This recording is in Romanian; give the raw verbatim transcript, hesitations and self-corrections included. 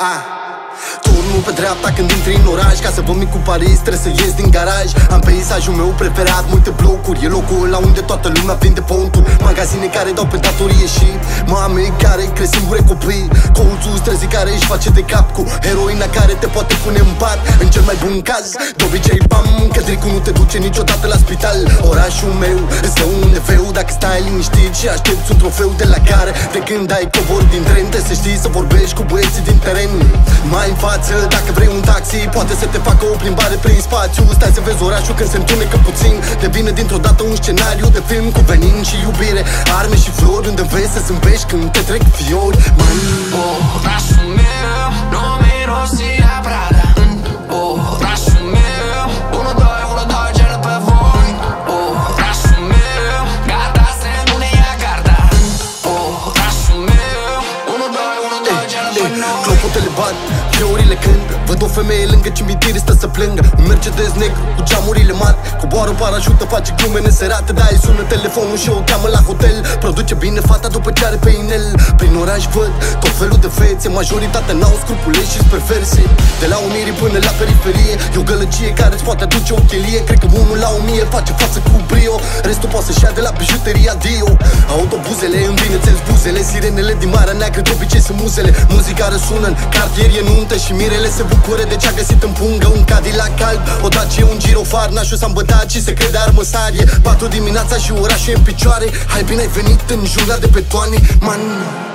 Ah. Turnul pe dreapta când intri în oraș, ca să vă mic cu Paris trebuie să ies din garaj. Am peisajul meu preferat, multe blocuri, e locul la unde toată lumea vinde ponturi. Magazine care dau pe datorie și mame care cresc singure copii. Colțul străzii care își face de cap cu heroina care te poate pune în pat. În cel mai bun caz, de obicei bam, că dricul nu te duce niciodată la spital. Orașul meu îți dă un efeu dacă stai liniștit și aștepți un trofeu de la care de când ai cobor din tren. Trebuie să știi să vorbești cu băieții din teren. Mai în față, dacă vrei un taxi, poate să te facă o plimbare prin spațiu. Stai să vezi orașul când se întunecă puțin, devine dintr-o dată un scenariu de film cu venin și iubire, arme și flori, unde înveți să zâmbești când te trec fiori. Man, orașul meu nu mirosia Prada. În orașul meu unu, doi, unu, doi, gel pe voi. Orașul meu gata să nu-ne ia garda. În orașul meu unu, doi, unu, doi, gel pe noi. clopotele bat, fiorile cânt, văd o femeie lângă cimitire stă să plângă. Un Mercedes negru cu geamurile mat, coboară parașută, face glume neserate. Da, îi sună telefonul și o cheamă la hotel. Produce bine fata după ce are pe inel. Prin oraș văd tot felul de fețe, majoritatea n-au scrupule și-s perverse. De la Unirii până la periferie, e o gălăgie care îți poate aduce o chelie. Cred că unul la o mie face față cu brio, restul poate să-și ia de la bijuteria Dio. Autobuzele învinețesc buzele, sirenele din Marea Neagră de obicei sunt muzele. Muzica răsună în cartier, e nuntă și mirele se bucură de ce-a găsit în pungă. Un Cadillac alb, o Dacia, un girofar, nașul s-a îmbătat și se crede armăsarie. Patru dimineața și orașul e în picioare. Hai bine ai venit în jungla de betoane, man.